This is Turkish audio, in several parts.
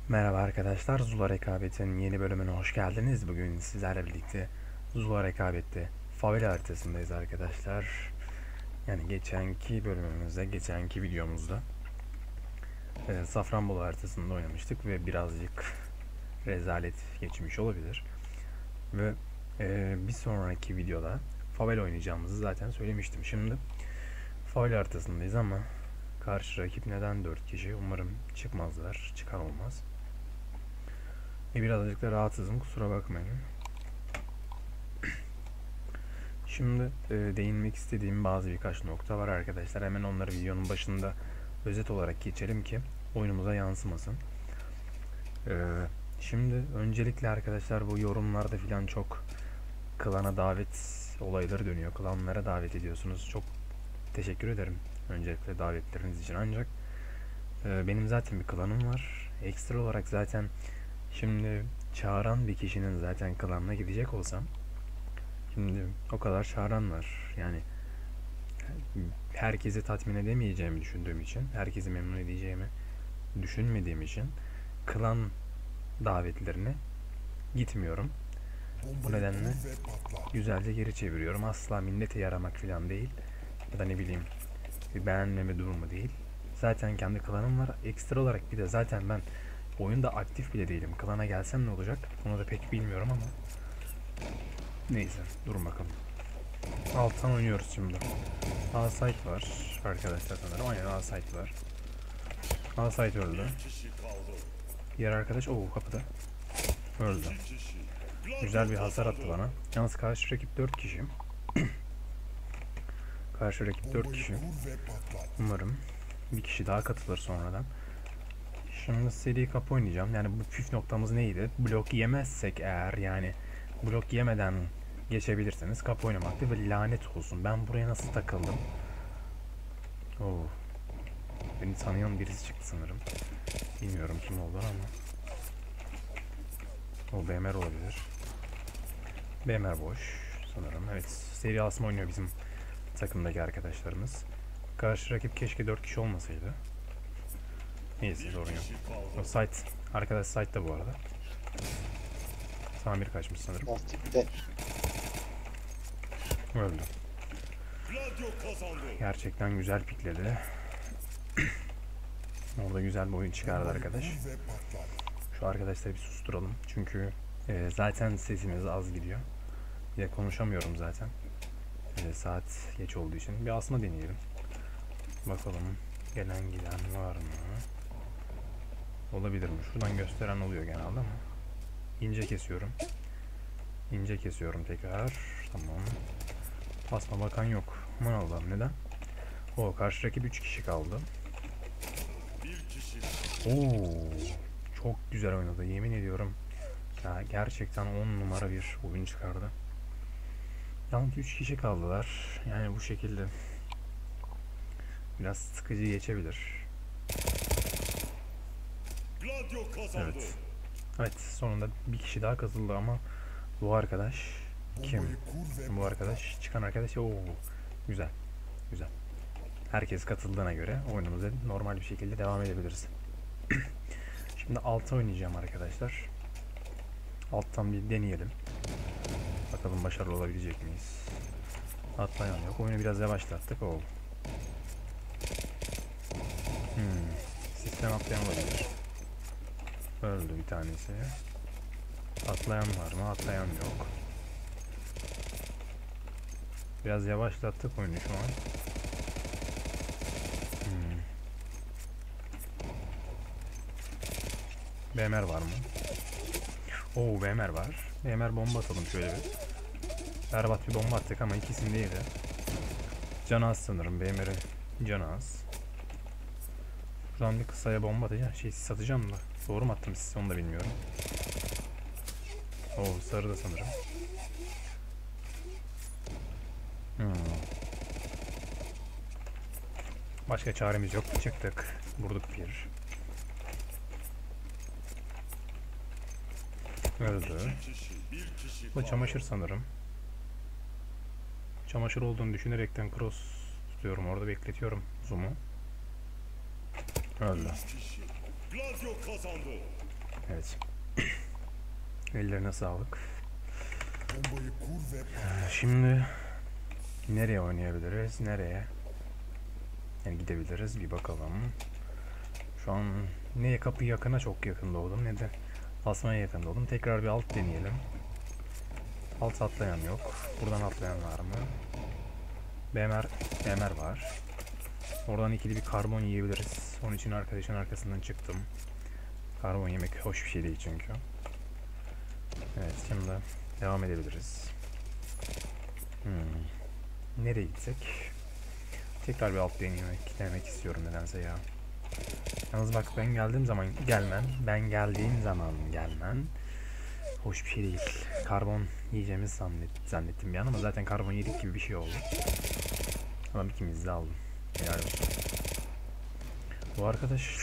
Merhaba arkadaşlar, Zula Rekabet'in yeni bölümüne hoş geldiniz. Bugün sizlerle birlikte Zula Rekabet'te favela haritasındayız arkadaşlar. Yani geçenki bölümümüzde, geçenki videomuzda Safranbolu haritasında oynamıştık ve birazcık rezalet geçmiş olabilir. Ve bir sonraki videoda favela oynayacağımızı zaten söylemiştim. Şimdi favela haritasındayız ama karşı rakip neden 4 kişi? Umarım çıkmazlar, çıkan olmaz. Birazcık da rahatsızım, kusura bakmayın. Şimdi değinmek istediğim birkaç nokta var arkadaşlar. Hemen onları videonun başında özet olarak geçelim ki oyunumuza yansımasın. Şimdi öncelikle arkadaşlar bu yorumlarda filan çok klana davet olayları dönüyor. Klanlara davet ediyorsunuz. Çok teşekkür ederim öncelikle davetleriniz için. Ancak benim zaten bir klanım var. Ekstra olarak zaten şimdi çağıran bir kişinin zaten klanına gidecek olsam, şimdi o kadar çağıran var. Yani herkesi tatmin edemeyeceğimi düşündüğüm için, herkesi memnun edeceğimi düşünmediğim için klan davetlerine gitmiyorum. Bu nedenle güzelce geri çeviriyorum. Asla millete yaramak falan değil. Ya da ne bileyim bir beğenmeme durumu değil. Zaten kendi klanım var. Ekstra olarak bir de zaten ben oyunda aktif bile değilim. Klana gelsem ne olacak? Onu da pek bilmiyorum ama neyse, durun bakalım. Alttan oynuyoruz şimdi. A-site var arkadaşlar sanırım. Aynen A-site var. A-site öldü. Diğer arkadaş kapıda. Öldü. Güzel bir hasar attı bana. Yalnız karşı rakip 4 kişi. Karşı rakip 4 kişi. Umarım bir kişi daha katılır sonradan. Şimdi seri kapı oynayacağım. Yani bu püf noktamız neydi? Blok yemezsek eğer, yani blok yemeden geçebilirseniz kapı oynamaktı ve lanet olsun. Ben buraya nasıl takıldım? Beni tanıyan birisi çıktı sanırım. Bilmiyorum kim oldu ama. BMR olabilir. BMR boş sanırım. Evet, seri asma oynuyor bizim takımdaki arkadaşlarımız. Karşı rakip keşke 4 kişi olmasaydı. Neyse, sorun yok. O site, arkadaş site'da bu arada. Tamir kaçmış sanırım. Öldü. Gerçekten güzel pikledi. Orada güzel bir oyun çıkardı arkadaş. Şu arkadaşları bir susturalım. Çünkü zaten sesimiz az gidiyor. Bir de konuşamıyorum zaten. Saat geç olduğu için. Bir asma deneyelim. Bakalım gelen giden var mı? Olabilir mi? Şuradan gösteren oluyor genelde ama. İnce kesiyorum. İnce kesiyorum tekrar. Tamam. Asma bakan yok. Aman Allah'ım, neden? Karşı rakip 3 kişi kaldı. Çok güzel oynadı, yemin ediyorum. Ya gerçekten 10 numara bir oyun çıkardı. Yalnız 3 kişi kaldılar. Yani bu şekilde biraz sıkıcı geçebilir. Evet. Evet, sonunda bir kişi daha katıldı ama bu arkadaş kim? Bu arkadaş, çıkan arkadaş. Güzel. Güzel. Herkes katıldığına göre oyunumuza normal bir şekilde devam edebiliriz. Şimdi alta oynayacağım arkadaşlar. Alttan bir deneyelim. Bakalım başarılı olabilecek miyiz? Atlayan yok. Oyunu biraz yavaşlattık. Sistem atlayan olabilir. Öldü bir tanesi. Atlayan var mı? Atlayan yok. Biraz yavaşlattık oyunu şu an. BMR var mı? BMR var. BMR bomba atalım şöyle bir. Berbat bir bomba attık ama ikisindeydi. Canı az sanırım. BMR'in canı az. Şuradan bir kısaya bomba atacağım. Satacağım da. Doğru mu attım size, onu da bilmiyorum. Sarı da sanırım. Başka çaremiz yok. Çıktık. Vurduk bir. Öldü. Bu çamaşır sanırım. Çamaşır olduğunu düşünerekten cross tutuyorum. Orada bekletiyorum zoom'u. Öldü. Evet. Ellerine sağlık. Şimdi nereye oynayabiliriz? Nereye? Yani gidebiliriz. Bir bakalım. Şu an ne kapı yakına çok yakın doğdum ne de basmaya yakın doğdum. Tekrar bir alt deneyelim. Alt atlayan yok. Buradan atlayan var mı? BMR var. Oradan ikili bir karbon yiyebiliriz. Onun için arkadaşın arkasından çıktım. Karbon yemek hoş bir şey değil çünkü. Evet, şimdi devam edebiliriz. Nereye gitsek? Tekrar bir alt denemek istiyorum nedense ya. Yalnız bak, ben geldiğim zaman gelmen hoş bir şey değil. Karbon yiyeceğimizi zannettim bir an ama zaten karbon yedik gibi bir şey oldu. Adam ikimiz de aldım. Helal olsun. Bu arkadaş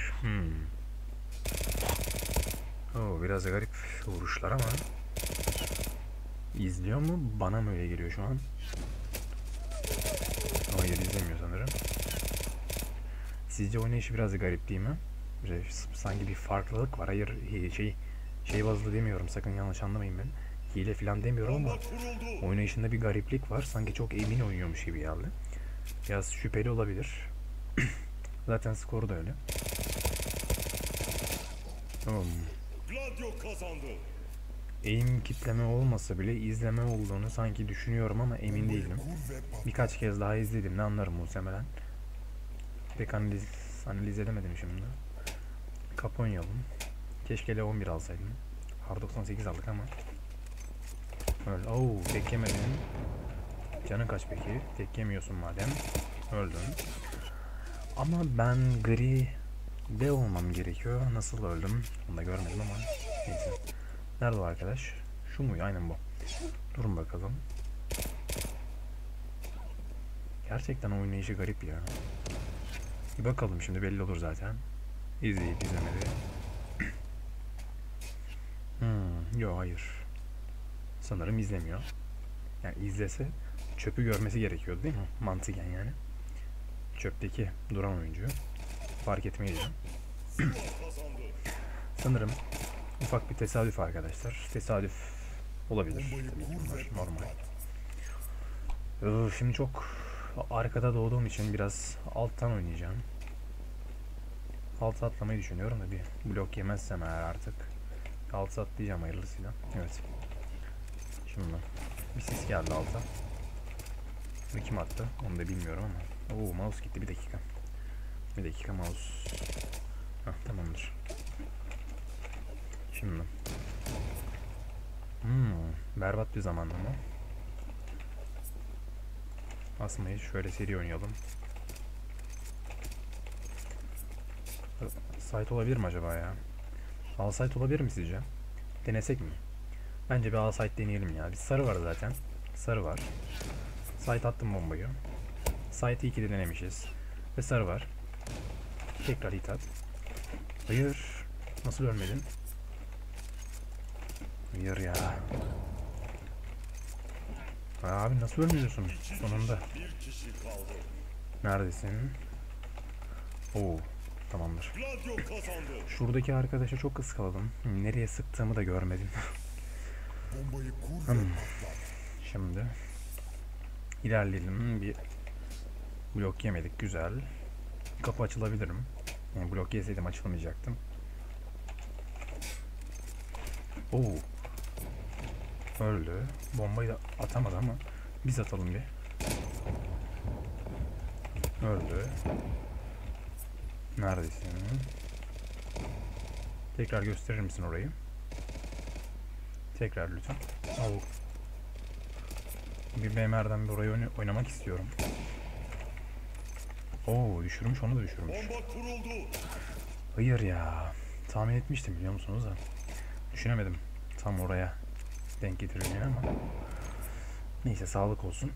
biraz garip vuruşlar ama izliyor mu? Bana mı öyle geliyor şu an? Hayır, izlemiyor sanırım. Sizce oynayışı biraz garip değil mi? Sanki bir farklılık var. Hayır, şey bazlı demiyorum, sakın yanlış anlamayın ben. Hile falan demiyorum ama oynayışında bir gariplik var. Sanki çok emin oynuyormuş gibi geldi. Biraz şüpheli olabilir. Zaten skoru da öyle. Aim kitleme olmasa bile izleme olduğunu sanki düşünüyorum ama emin değilim. Birkaç kez daha izledim, ne anlarım muhtemelen. Pek analiz edemedim şimdi. Kaponyalım. Keşke L11 alsaydım. R98 aldık ama. Öyle. Tek yemedin. Canın kaç peki? Tek yemiyorsun madem. Öldün. Ama ben gri de olmam gerekiyor. Nasıl öldüm? Onu da görmedim ama neyse. Nerede o arkadaş? Şu mu? Aynen bu. Durun bakalım. Gerçekten oynayışı garip ya. Bir bakalım şimdi, belli olur zaten. İzleyip izlemedi. Yok, hayır. Sanırım izlemiyor. Yani izlese çöpü görmesi gerekiyordu değil mi? Mantıken yani. Çöpteki duran oyuncuyu fark etmeyeceğim. Sanırım ufak bir tesadüf arkadaşlar. Tesadüf olabilir. Tabii ki bunlar normal. Şimdi çok arkada doğduğum için biraz alttan oynayacağım. Altı atlamayı düşünüyorum da bir blok yemezsem eğer artık altı atlayacağım hayırlısıyla. Evet. Şimdi bir ses geldi alta. Bunu kim attı? Onu da bilmiyorum ama. Mouse gitti, bir dakika. Bir dakika mouse. Tamamdır. Şimdi. Berbat bir zamanlama. Asmayı şöyle seri oynayalım. Site olabilir mi acaba ya? All site olabilir mi sizce? Denesek mi? Bence bir all site deneyelim ya. Bir sarı var zaten. Sarı var. Site attım bombayı. Site'i 2'de denemişiz. Ve sarı var. Tekrar hit at. Hayır. Nasıl ölmedin? Hayır ya. Abi nasıl ölmüyorsun sonunda? Neredesin? Tamamdır. Şuradaki arkadaşa çok ıskaladım. Nereye sıktığımı da görmedim. Şimdi ilerleyelim. Bir blok yemedik, güzel. Kapı açılabilirim. Yani blok yeseydim açılmayacaktım. Öldü. Bombayı da atamadı ama biz atalım bir. Öldü. Neredesin? Tekrar gösterir misin orayı? Tekrar lütfen. Bir BMR'den bir orayı oynamak istiyorum. Düşürmüş, onu da düşürmüş. Hayır ya. Tahmin etmiştim biliyor musunuz da. Düşünemedim tam oraya denk getireceğini ama. Neyse, sağlık olsun.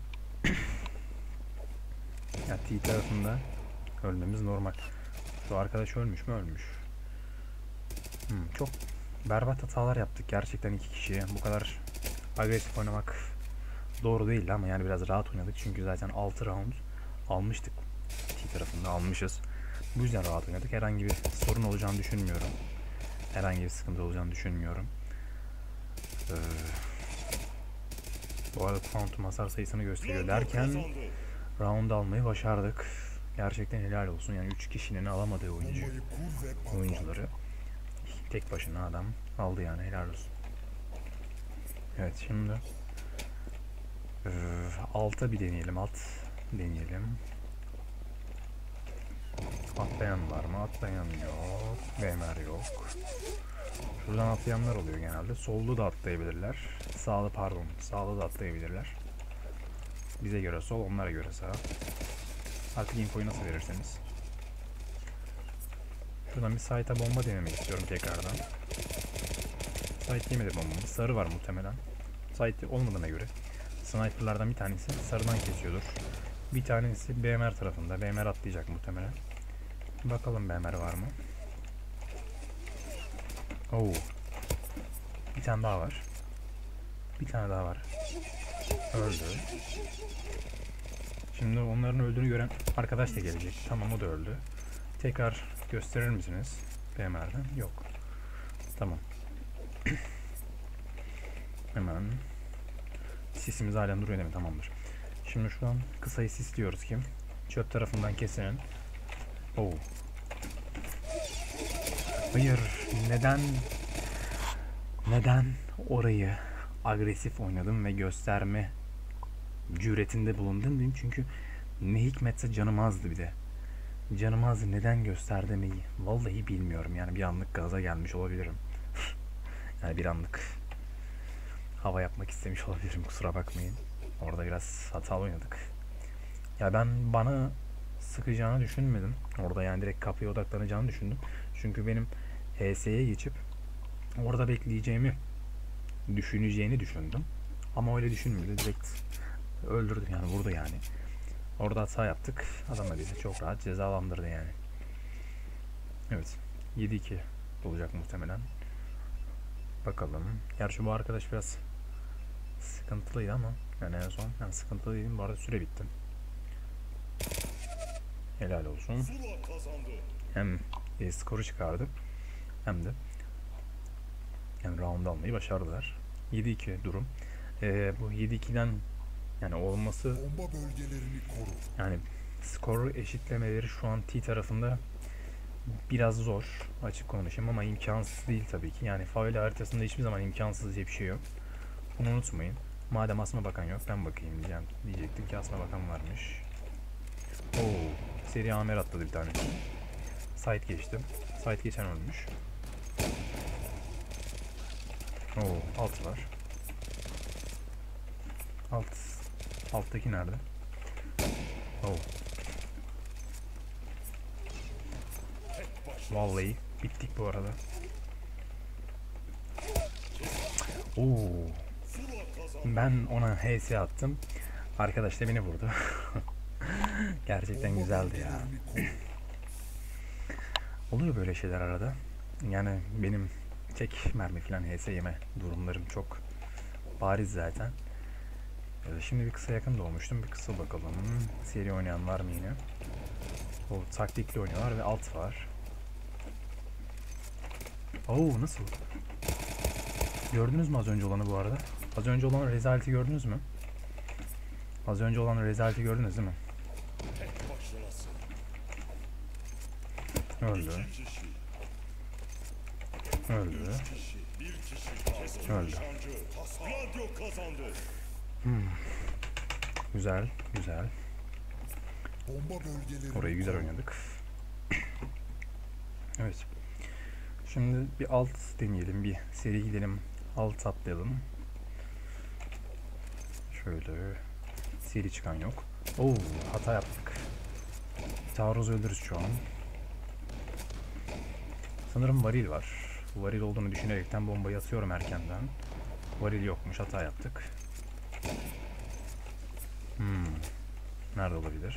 Ya T tarafında ölmemiz normal. Şu arkadaş ölmüş mü? Ölmüş. Çok berbat hatalar yaptık gerçekten iki kişiye. Bu kadar agresif oynamak doğru değildi ama yani biraz rahat oynadık. Çünkü zaten 6 round almıştık. T tarafında almışız. Bu yüzden rahat oynadık. Herhangi bir sorun olacağını düşünmüyorum. Herhangi bir sıkıntı olacağını düşünmüyorum. Bu arada kuantum hasar sayısını gösteriyor derken round almayı başardık. Gerçekten helal olsun. Yani 3 kişinin alamadığı oyuncuları tek başına adam aldı, yani helal olsun. Evet, şimdi alta bir deneyelim. Alt deneyelim. Atlayan var mı? Atlayan yok. BMR yok. Şuradan atlayanlar oluyor genelde. Sollu da atlayabilirler. Sağlı da atlayabilirler. Bize göre sol, onlara göre sağ. Artık infoyu nasıl verirseniz. Şuradan bir site'a bomba denemek istiyorum tekrardan. Site yemedi bombamı. Sarı var muhtemelen. Site olmadığına göre sniperlardan bir tanesi sarıdan kesiyordur. Bir tanesi BMR tarafında. BMR atlayacak muhtemelen. Bakalım BMR var mı? Oo. Bir tane daha var. Bir tane daha var. Öldü. Şimdi onların öldüğünü gören arkadaş da gelecek. Tamam, o da öldü. Tekrar gösterir misiniz? BMR'den. Yok. Tamam. Hemen. Sisimiz halen duruyor değil mi? Tamamdır. Şimdi şu an kısayı sisliyoruz kim? Çöp tarafından kesenin. Oo. Hayır. Neden orayı agresif oynadım ve gösterme cüretinde bulundum diyeyim. Çünkü ne hikmetse canım azdı bir de. Canım azdı, neden gösterdim vallahi bilmiyorum. Yani bir anlık gaza gelmiş olabilirim. Yani bir anlık hava yapmak istemiş olabilirim, kusura bakmayın. Orada biraz hatalı oynadık. Ya ben bana sıkacağını düşünmedim. Orada yani direkt kapıya odaklanacağını düşündüm. Çünkü benim HS'ye geçip orada bekleyeceğimi düşüneceğini düşündüm. Ama öyle düşünmedi. Direkt öldürdü, yani vurdu yani. Orada hata yaptık. Adam da bizi çok rahat cezalandırdı yani. Evet. 7-2 olacak muhtemelen. Bakalım. Gerçi bu arkadaş biraz sıkıntılıydı ama yani en son ben sıkıntılıydım. Bu arada süre bitti. Helal olsun. Hem skoru çıkardı hem de yani round almayı başardılar. 7-2 durum. Bu 7-2'den yani olması, yani skoru eşitlemeleri şu an T tarafında biraz zor, açık konuşayım, ama imkansız değil tabii ki. Yani favela haritasında hiçbir zaman imkansız diye bir şey yok. Bunu unutmayın. Madem asma bakan yok, ben bakayım diyecektim ki asma bakan varmış. Oo, seri amer atladı bir tane. Site geçtim. Site geçen ölmüş. Oo, alt var. Alttaki nerede? Oo. Vallahi bittik bu arada. Oo. Ben ona HS attım. Arkadaş da beni vurdu. Gerçekten güzeldi ya. Oluyor böyle şeyler arada. Yani benim tek mermi falan HS yeme durumlarım çok bariz zaten. Şimdi bir kısa yakın doğmuştum. Bir kısa bakalım. Seri oynayan var mı yine? O taktikli oynuyorlar ve alt var. Oo, nasıl? Gördünüz mü az önce olanı bu arada? Az önce olan rezaleti gördünüz mü? Az önce olan rezaleti gördünüz değil mi? Öldü. Öldü. Öldü. Güzel, güzel. Orayı güzel oynadık. Evet. Şimdi bir alt deneyelim, bir seri gidelim. Alt atlayalım. Şöyle. Seri çıkan yok. Oo, hata yaptık. Taarruz öldürürüz şu an. Sanırım varil var. Varil olduğunu düşünerekten bombayı atıyorum erkenden. Varil yokmuş, hata yaptık. Nerede olabilir?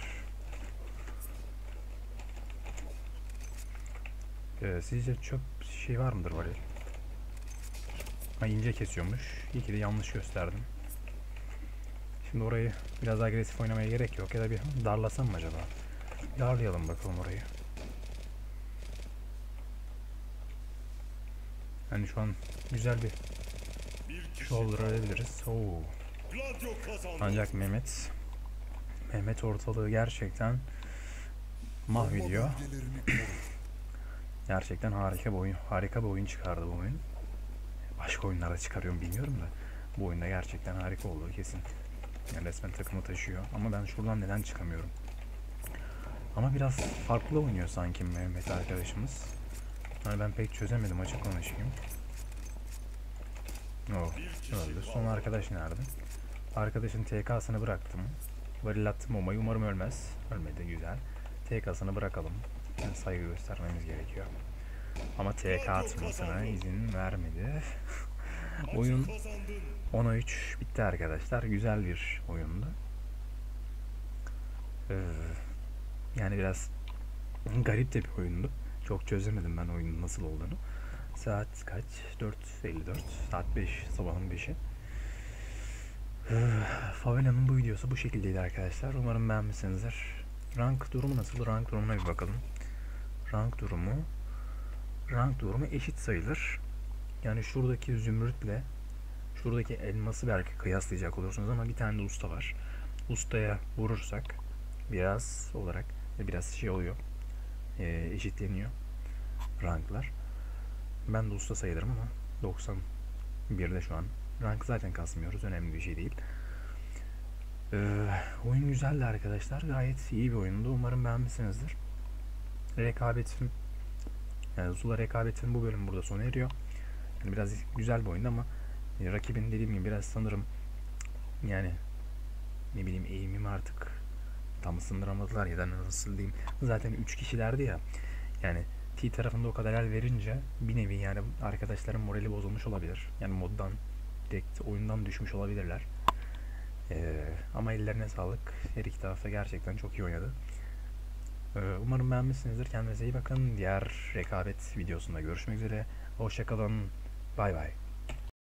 Sizce çöp şey var mıdır varil? Ha, ince kesiyormuş. İyi ki de yanlış gösterdim. Şimdi orayı biraz agresif oynamaya gerek yok. Ya da bir darlasam mı acaba? Darlayalım bakalım orayı. Hani şu an güzel bir shoulder alabiliriz. Oo. Ancak Mehmet ortalığı gerçekten mahvediyor. Gerçekten harika bir oyun çıkardı bu oyun. Başka oyunlarda çıkarıyorum bilmiyorum da bu oyunda gerçekten harika oldu kesin. Yani resmen takımı taşıyor ama ben şuradan neden çıkamıyorum? Ama biraz farklı oynuyor sanki Mehmet arkadaşımız. Yani ben pek çözemedim, açık konuşayım. Oh, öldü. Son arkadaş nerede? Arkadaşın TK'sını bıraktım. Varil attım bombayı, umarım ölmez. Ölmedi, güzel. TK'sını bırakalım. Yani saygı göstermemiz gerekiyor. Ama TK atmasına izin vermedi. Oyun 10'a 3 bitti arkadaşlar. Güzel bir oyundu. Yani biraz garip de bir oyundu. Çok çözemedim ben oyunun nasıl olduğunu. Saat kaç? 4:54. Saat 5. Sabahın 5'i. Favela'nın bu videosu bu şekildeydi arkadaşlar. Umarım beğenmişsinizdir. Rank durumu nasıl? Rank durumuna bir bakalım. Rank durumu eşit sayılır. Yani şuradaki zümrütle şuradaki elması belki kıyaslayacak olursunuz ama bir tane de usta var. Ustaya vurursak biraz şey oluyor. Eşitleniyor ranklar. Ben de usta sayılırım ama 91'de şu an. Rank zaten kasmıyoruz. Önemli bir şey değil. Oyun güzeldi arkadaşlar. Gayet iyi bir oyundu. Umarım beğenmişsinizdir. Zula rekabetin bu bölüm burada sona eriyor. Yani biraz güzel bir oyundu ama rakibin dediğim gibi biraz sanırım yani ne bileyim eğimimi artık tam sındıramadılar ya da nasıl diyeyim. Zaten 3 kişilerdi ya. Yani T tarafında o kadar el verince bir nevi yani arkadaşların morali bozulmuş olabilir. Yani moddan direkt oyundan düşmüş olabilirler. Ama ellerine sağlık. Her iki tarafta gerçekten çok iyi oynadı. Umarım beğenmişsinizdir. Kendinize iyi bakın. Diğer rekabet videosunda görüşmek üzere. Hoşçakalın. Bay bay.